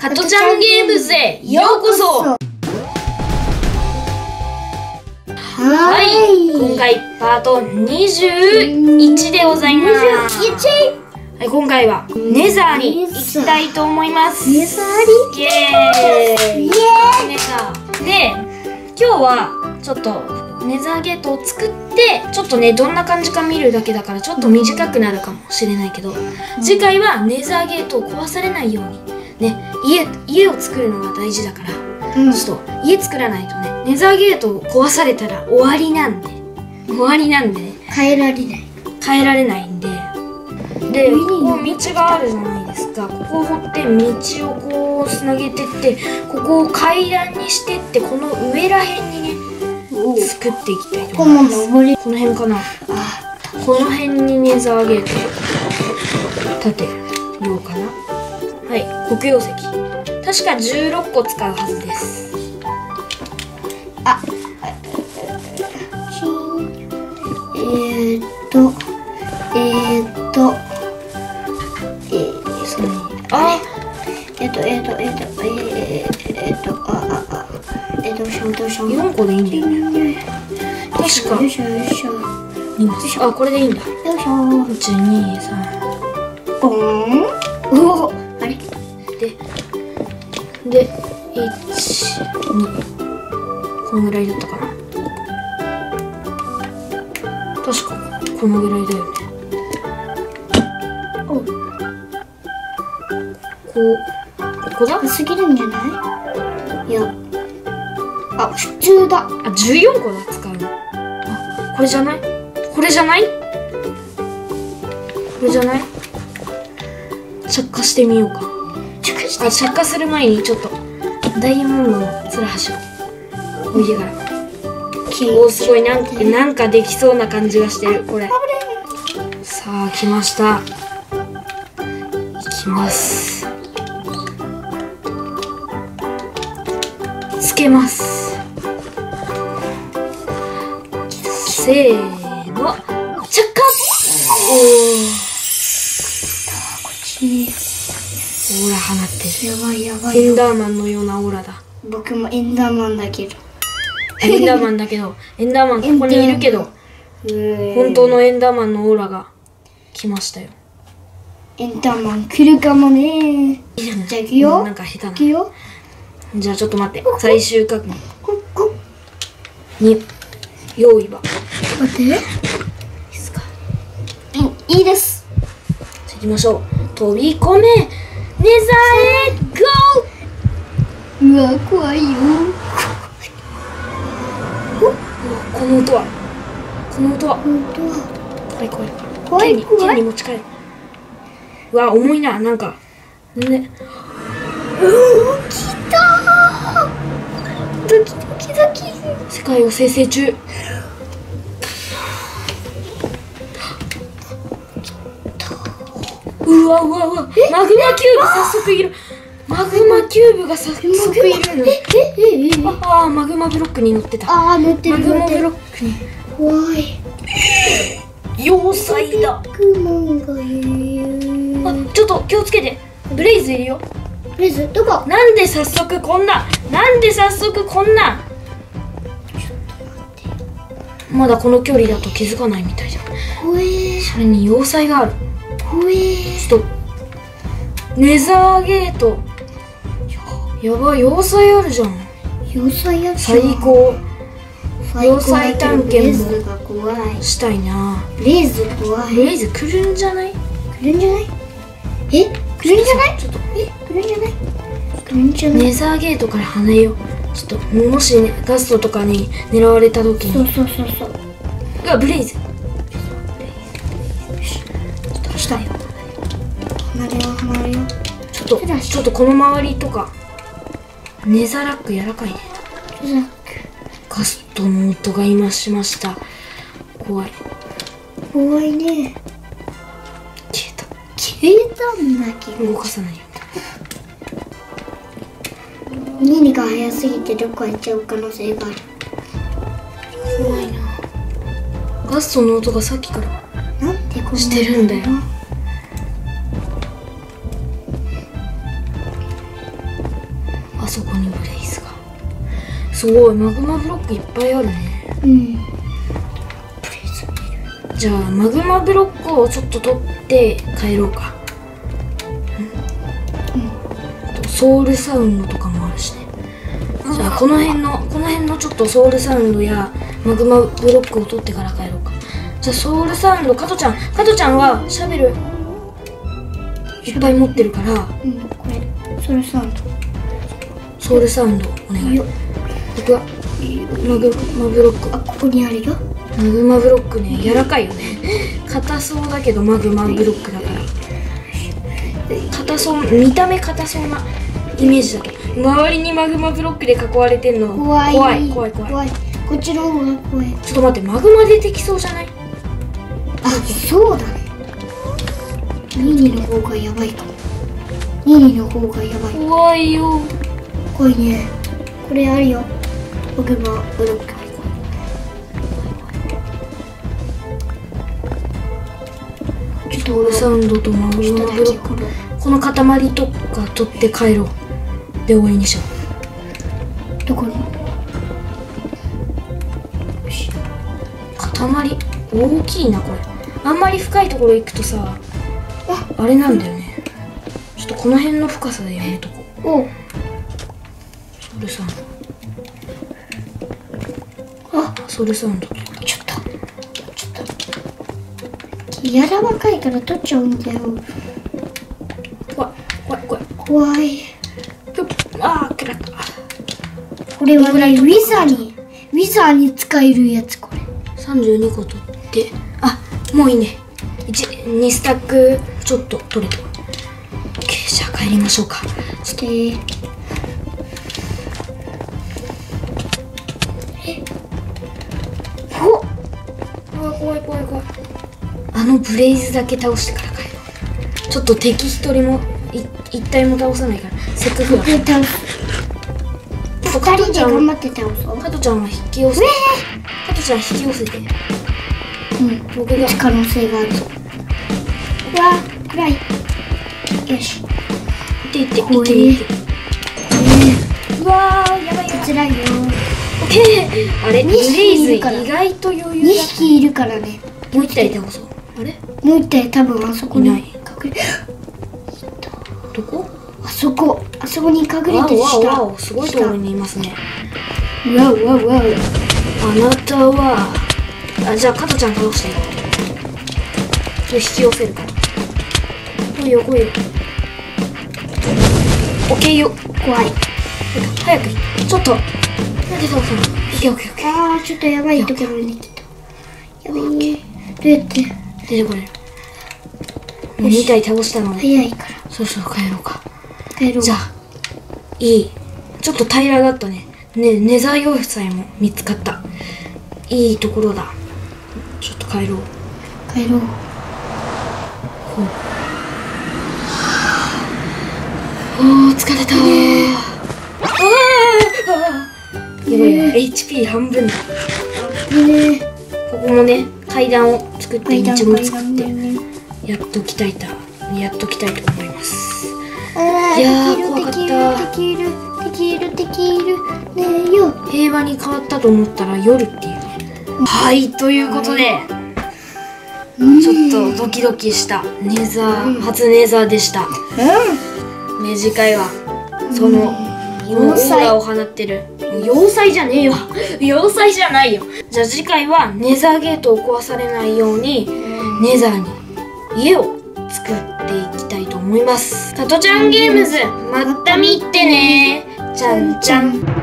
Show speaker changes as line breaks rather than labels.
ハトちゃんゲームズへようこそ。はい、今回パート21でございます。はい、今回はネザーに行きたいと思います。
ネザーに
イエーイ。ネザーで、今日はちょっとネザーゲートを作って、ちょっとねどんな感じか見るだけだからちょっと短くなるかもしれないけど、次回はネザーゲートを壊されないようにね、家を作るのが大事だから、ちょっと家作らないとね、ネザーゲートを壊されたら終わりなんでね、
変えられない
んで、でここ道があるじゃないですか。ここを掘って道をこうつなげてって、ここを階段にしてって、この上らへんにね作っていきたいと思います。この辺かな。この辺にネザーゲートを立てようかな。はい、黒曜石確か16個使うはずです。4個でいいんだよね。確かあ、これでいいんだ。1、2、3
ボーン。おお、あれ
で1、2、このぐらいだったかな。確かこのぐらいだよね。ここだ。
高すぎるんじゃない？いや、普通だ。
14個だ使うの。これじゃない？これじゃない？着火してみようか。着火する前にちょっとダイヤモンドのツルハシを置いてから。おー、すごい、なんかできそうな感じがしてるこれ。さあ来ました。いきます。つけます。せーの、着火。オーラ放ってる。
やばい。
エンダーマンのようなオーラだ。
僕もエンダーマンだけど。
エンダーマンここにいるけど、本当のエンダーマンのオーラが来ましたよ。
エンダーマン来るかもね。じゃあ行くよ。
なんか下手な。
行くよ。
じゃあちょっと待って。最終確認に用意は。
待って。いいですか。いいです。
じゃあ行きましょう。飛び込め。ネザーへゴー。
うわ、怖いよ。
この音は怖い。手に持ち帰る。うわ、重いな。なんかね。
来たー。ドキ。
世界を生成中。うわ、マグマキューブ早速いる。マグマキューブが早速いるの。マグマブロックに乗ってた。
乗ってる。
マグマブロックに。
怖い。
要塞だ。
クモンがいる。
ちょっと気をつけて。ブレイズいるよ。
ブレイズどこ？
なんで早速こんな。まだこの距離だと気づかないみたいじゃん。
怖え。
それに要塞がある。
怖え。
ちょっとネザーゲート。やばい、要塞あるじゃん。最高。要塞探検もしたいな。
ブレイズ怖い。
ブレイズ来るんじゃない？
ちょっと
ネザーゲートから離れよう。ちょっともし、ね、ガストとかに狙われた時に。
そう。
うわ、ブレイズ。
したよ。離れよ。
ちょっとこの周りとか。ネザーラック柔らかいね。ガストの音が今しました。怖い
ね。消えたんだけど。
動かさないよ。
何が早すぎてどこか行っちゃう可能性がある。
怖いな。ガストの音がさっきから
なんでこんな
してるんだよ。 そこにブレイズが。すごい、マグマブロックいっぱいあるね。
うん。
じゃあマグマブロックをちょっと取って帰ろうか。あとソウルサウンドとかもあるしね。じゃあこの辺のちょっとソウルサウンドやマグマブロックを取ってから帰ろうか。じゃあソウルサウンド、加トちゃんはシャベルいっぱい持ってるから、
これソウルサウンド。
ソウルサウンドお願い。僕はマグマブロック。
あ、ここにあるよ。
マグマブロックね、柔らかいよね。硬そうだけどマグマブロックだから。硬そう、見た目硬そうなイメージだけど、周りにマグマブロックで囲われてんの
怖い。
怖い。
こっちの方が怖い。
ちょっと待って、マグマ出てきそうじゃない？
あ、そうだね。ニーニの方がやばいかも。ニーニの方がやばい。
怖いよ。
怖いね。これあるよ。マグマブロック。
ソウルサウンドとマグマブロック、この塊とか取って帰ろう。で終わりにしよう。
どこに？
塊大きいなこれ。あんまり深いところ行くとさ、あれなんだよね。ちょっとこの辺の深さでやめとこう。
おう。
ソウルサウンド。ソウルサウンド。
ちょっと柔らかいから取っちゃうんだよ。怖い。
ああ、くらった。
これはね、ウィザーに使えるやつ。これ
32個取って、あ、もういいね。2スタックちょっと取れた。OK、じゃあ帰りましょうか。怖い。あのブレイズだけ倒してから帰ろう。ちょっと敵一人も一体も倒さないから、せっかくだから。
2人で頑張って倒そう。
加トちゃんは引き寄せて。加トちゃん引き寄せて。僕が
可能性がある。うわー、暗い。よし。
行って。うわー、やばい。
辛いよ。
オッケー。あれ、ブレイズ意外と余裕だ。
2匹いるからね。
もう一体倒そう。あれ？
もう一体多分あそこに隠れ。
どこ？
あそこに隠れて
わお、すごいところにいますね。
わお。
あなたは、じゃあ加トちゃん倒してよ。引き寄せるから。来いよ。オッケーよ。
怖い。
早く。ちょっと。なんで倒すの？オッケー。
ああ、ちょっとやばいところに来た。やばいね。どうやって
出てこれる。2体倒したので。
早いから。
そう帰ろうか。
じゃ
あ、いい。ちょっと平らだったね。ネザー要塞も見つかった。いいところだ。ちょっと帰ろう。疲れた。やばい。HP 半分だ。ここもね、階段を作って道も作ってやっときたいと思います。いやー、怖かった。
敵いるねえよ。
平和に変わったと思ったら夜っていうね。はい、ということでちょっとドキドキした初ネザーでした。次回はそのオーラを放ってる要塞じゃねえよ。要塞じゃないよ。じゃあ次回はネザーゲートを壊されないようにネザーに家を作っていきたいと思います。加トちゃんゲームズ、また見てね。じゃんじゃん。